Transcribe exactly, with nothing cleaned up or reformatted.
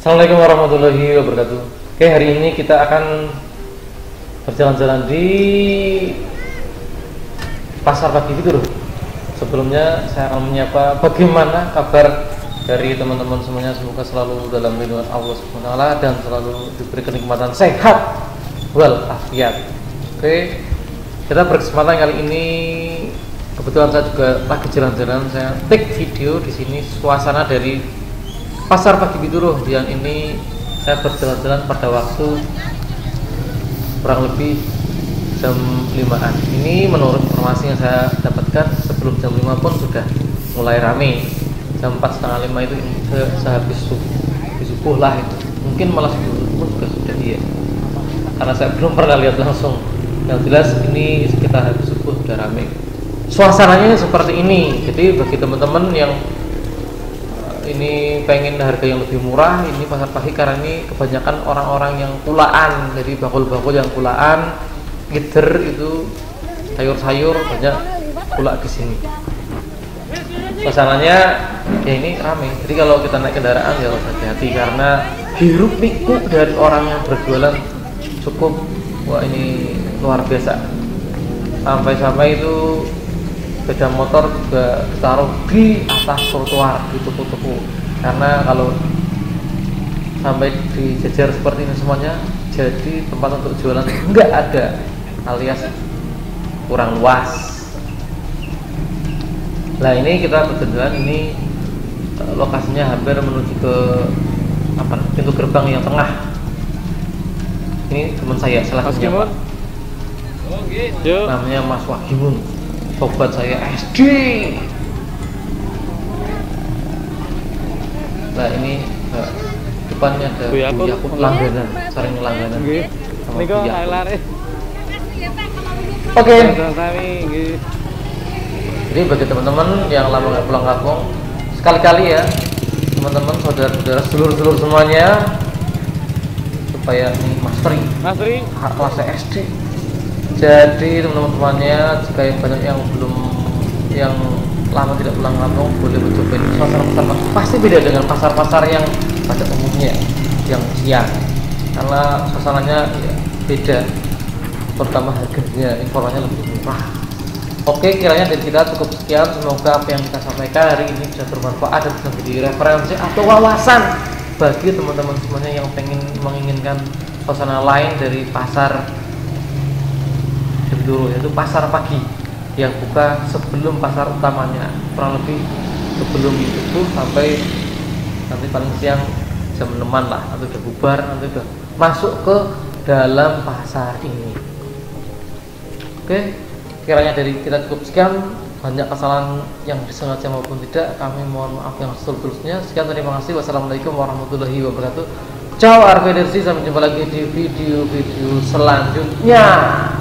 Assalamualaikum warahmatullahi wabarakatuh. Oke, hari ini kita akan berjalan-jalan di pasar pagi Bidur. Sebelumnya saya akan menyapa bagaimana kabar dari teman-teman semuanya. Semoga selalu dalam lindungan Allah subhanahu wa taala dan selalu diberi kenikmatan sehat walafiat. Oke, kita berkesempatan kali ini kebetulan saya juga lagi jalan-jalan, saya take video di sini suasana dari pasar pagi Bidur. Yang ini saya berjalan-jalan pada waktu kurang lebih jam limaan. Ini menurut informasi yang saya dapatkan, sebelum jam lima pun sudah mulai rame. Jam empat setengah lima itu sehabis subuh, subuh lah itu. Mungkin malah sebelum pun juga sudah, iya. Karena saya belum pernah lihat langsung. Yang jelas ini sekitar habis subuh sudah rame. Suasananya seperti ini. Jadi bagi teman-teman yang ini pengen harga yang lebih murah, ini pasar pagi karena ini kebanyakan orang-orang yang kulaan. Jadi bakul-bakul yang kulaan, gider itu sayur-sayur banyak kulak di sini. Suasananya ya ini ramai. Jadi kalau kita naik kendaraan ya harus hati-hati karena hiruk pikuk dari orang yang berjualan cukup, wah ini luar biasa. Sampai-sampai itu sepeda motor juga ditaruh di atas trotoar, di toko-toko, karena kalau sampai dijejer seperti ini semuanya, jadi tempat untuk jualan enggak ada, alias kurang luas. Nah ini kita berjalan, ini lokasinya hampir menuju ke apa, pintu gerbang yang tengah. Ini teman saya, salah satunya Pak, namanya Mas Wagimun, sobat saya S D. Nah ini uh, depannya ada Bu Yakub langganan, sering langganan. Sama Bu Yakub. Oke. Jadi bagi teman-teman yang lama nggak pulang kampung, sekali-kali ya teman-teman, saudara-saudara, seluruh-seluruh semuanya, supaya ini Mas Tri, Mas Tri, kelas S D. Jadi teman-teman semuanya, jika yang banyak yang belum, yang lama tidak pulang kampung, boleh mencoba ini. Pasar-pasar pasti beda dengan pasar-pasar yang pada umumnya yang siang, karena suasananya ya, beda, terutama harganya, informasinya lebih murah. Oke, kiranya dari kita cukup sekian. Semoga apa yang kita sampaikan hari ini bisa bermanfaat dan bisa menjadi referensi atau wawasan bagi teman-teman semuanya yang pengen menginginkan suasana lain dari pasar Bidur, yaitu pasar pagi yang buka sebelum pasar utamanya, kurang lebih sebelum itu sampai nanti paling siang jam enaman lah, nanti udah bubar, nanti udah masuk ke dalam pasar ini. Oke, kiranya dari kita cukup sekian. Banyak kesalahan yang disengaja maupun tidak, kami mohon maaf yang seterusnya. Sekian, terima kasih. Wassalamualaikum warahmatullahi wabarakatuh. Ciao, arrivederci, sampai jumpa lagi di video-video selanjutnya.